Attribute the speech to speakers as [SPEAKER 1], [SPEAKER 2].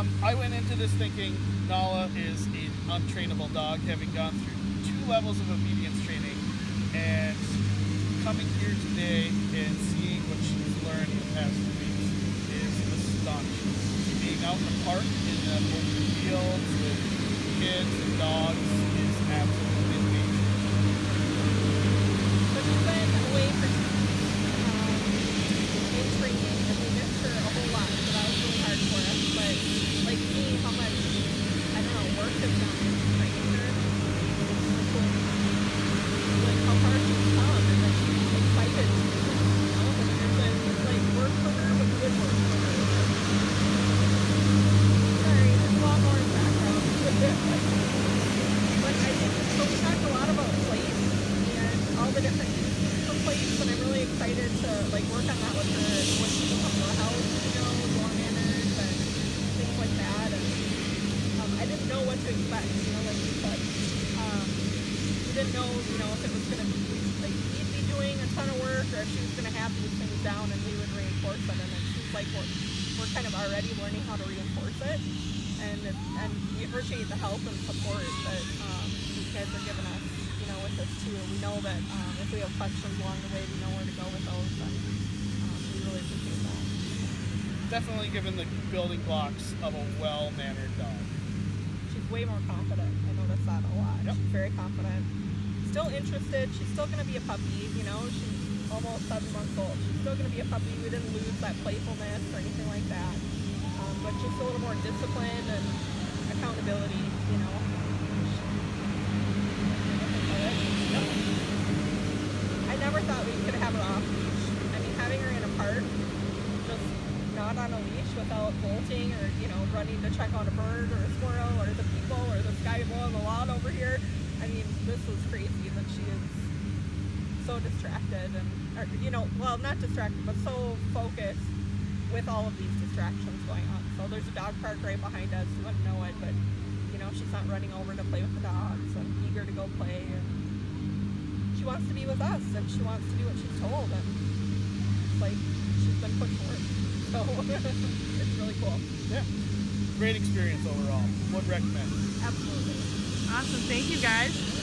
[SPEAKER 1] I went into this thinking Nala is an untrainable dog, having gone through 2 levels of obedience training, and coming here today and seeing what she's learned in the past 2 weeks is astonishing. Being out in the park in the open fields with kids and dogs is absolutely amazing.
[SPEAKER 2] So she's been away for 2 weeks in training, and we missed her a whole lot, so that was really hard for us. But like seeing how much, I don't know, work has gone into training her, it's really cool. Like how far she's come, and that she's excited. You know, it's like work for her, but good work for her. Sorry, there's a lot more in the background. But I think, so we talked a lot about place and all the different uses for place, and I'm really excited to like work on that with her when people come to our house, you know, door manners and things like that. And I didn't know what to expect, you know, like you said. We didn't know, you know, if it was gonna be like we'd be doing a ton of work or if she was gonna have these things down and we would reinforce it. And it seems like we're kind of already learning how to reinforce it. And we appreciate the help and support that these guys are giving us, you know, with this too. We know that if we have questions along the way, we know where to go with those, and we really appreciate that.
[SPEAKER 1] Definitely given the building blocks of a well-mannered dog.
[SPEAKER 2] She's way more confident. I noticed that a lot.
[SPEAKER 1] Yep.
[SPEAKER 2] She's very confident. Still interested. She's still going to be a puppy, you know. She's almost 7 months old. She's still going to be a puppy. We didn't lose that playfulness or anything like that. But just a little more discipline and accountability, you know. I never thought we could have her off leash. I mean, having her in a park, just not on a leash without bolting or, you know, running to check on a bird or a squirrel or the people or the sky blowing the lawn over here. I mean, this was crazy that she is so distracted and, or, you know, well, not distracted, but so focused with all of these distractions going on. So there's a dog park right behind us. You wouldn't know it, but you know, she's not running over to play with the dogs and eager to go play. And she wants to be with us, and she wants to do what she's told. And it's like she's been put forward. So it's really cool.
[SPEAKER 1] Yeah, great experience overall. Would recommend.
[SPEAKER 2] Absolutely.
[SPEAKER 3] Awesome. Thank you, guys.